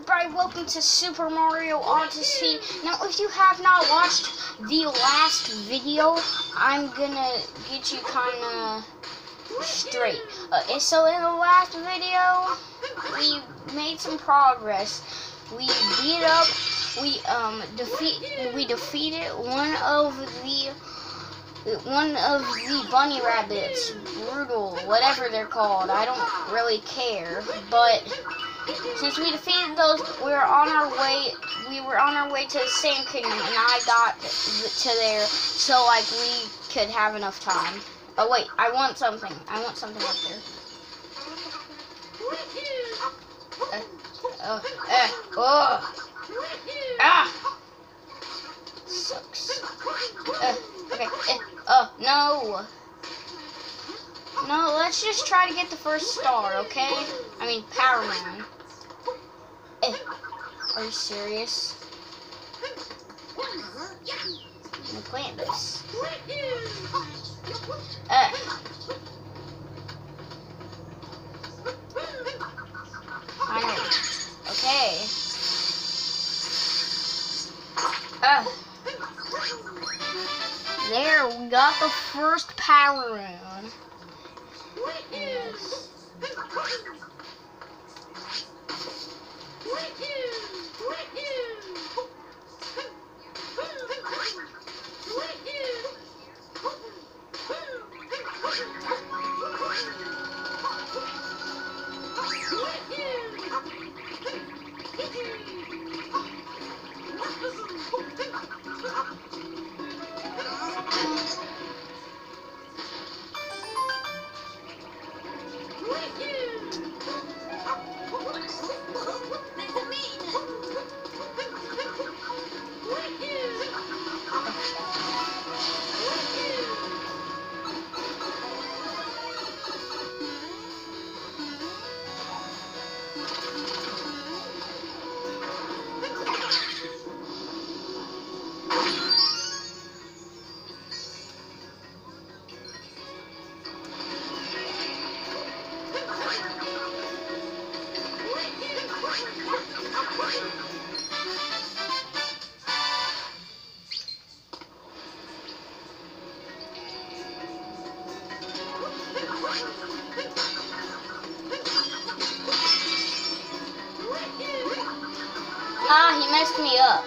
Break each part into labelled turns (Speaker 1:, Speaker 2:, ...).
Speaker 1: everybody, welcome to Super Mario Odyssey. Now, if you have not watched the last video, I'm gonna get you kinda straight. So in the last video, we made some progress. We defeated one of the bunny rabbits, brutal, whatever they're called. I don't really care, but since we defeated those, we were on our way to the Sand Kingdom, and I got to there so like we could have enough time. Oh wait, I want something up there. Sucks. Okay. No. No, let's just try to get the first star, okay? I mean, Power Man. Are you serious? I'm gonna plant this. Finally. Okay. There, we got the first power rune. Yes. He messed me up.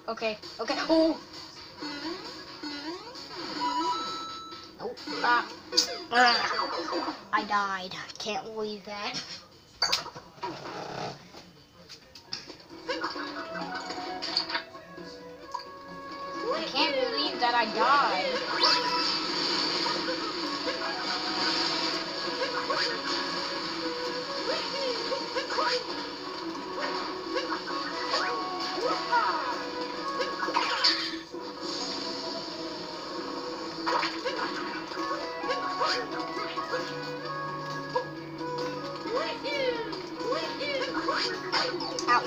Speaker 1: Okay. Okay. Oh. Oh. I died. Can't believe that. I can't believe that I died. Ow.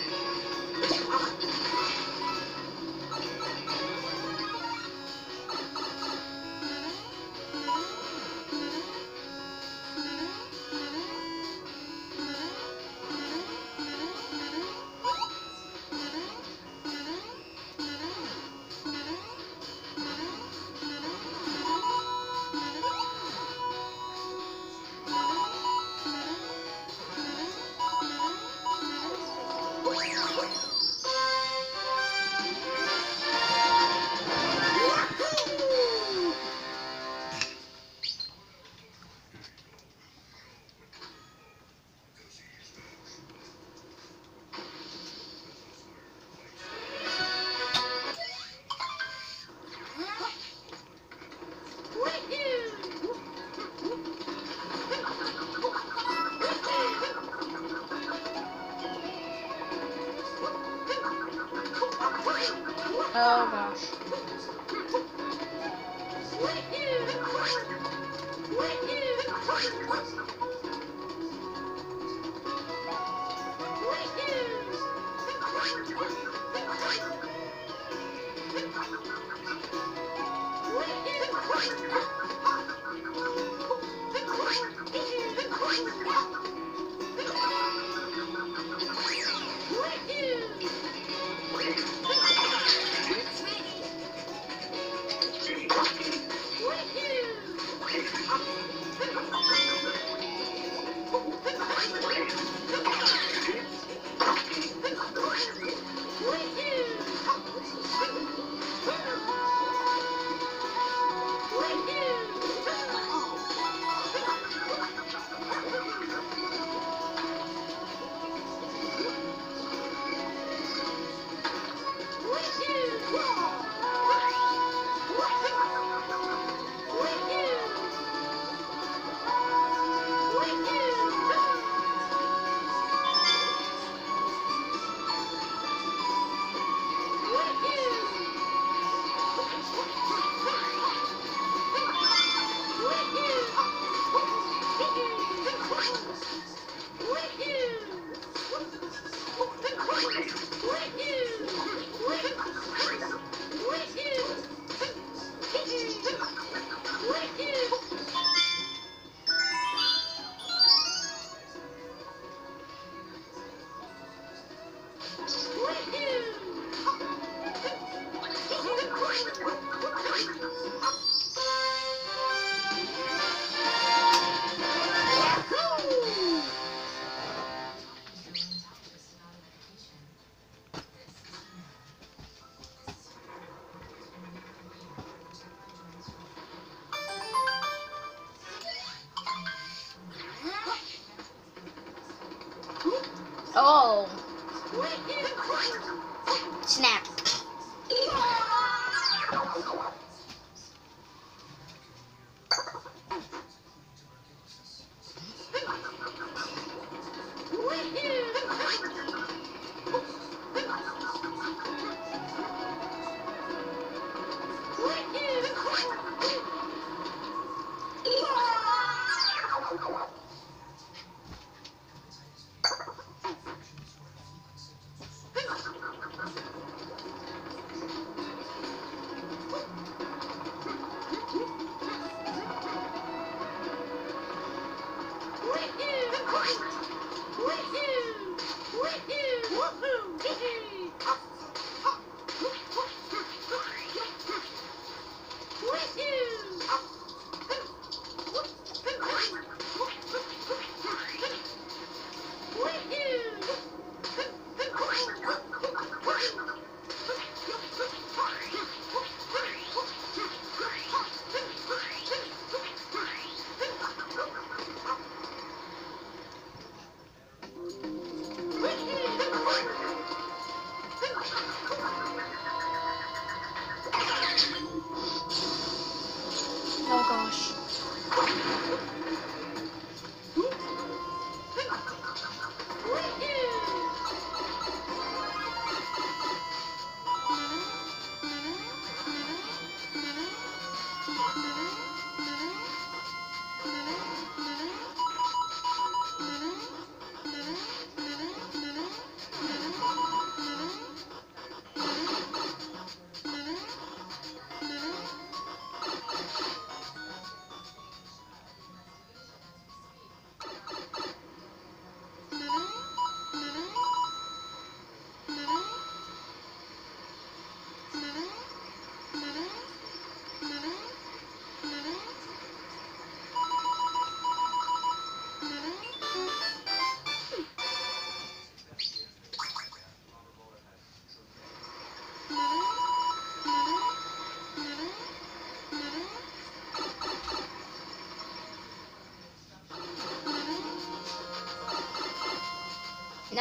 Speaker 1: Oh gosh. Oh. Snap.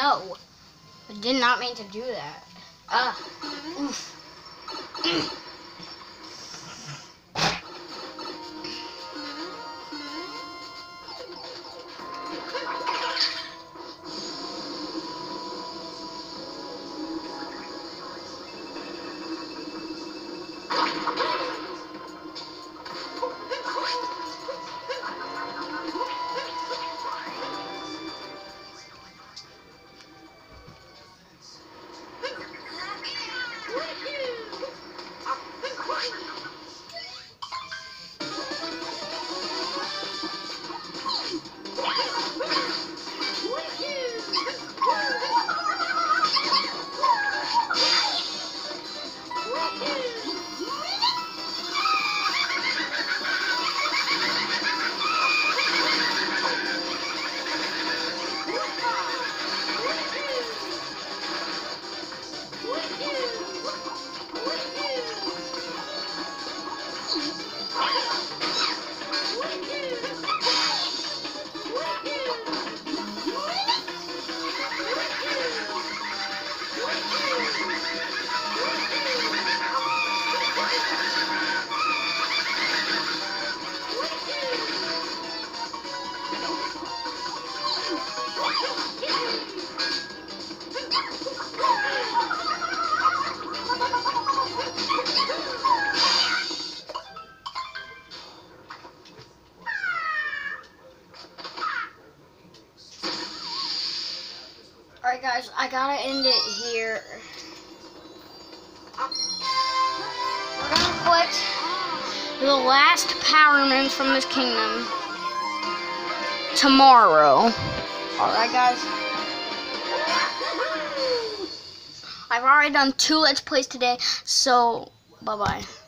Speaker 1: No. I did not mean to do that. Oof. Alright guys, I gotta end it here. We're gonna collect the last power moons from this kingdom tomorrow. Alright guys. I've already done 2 Let's Plays today, so bye-bye.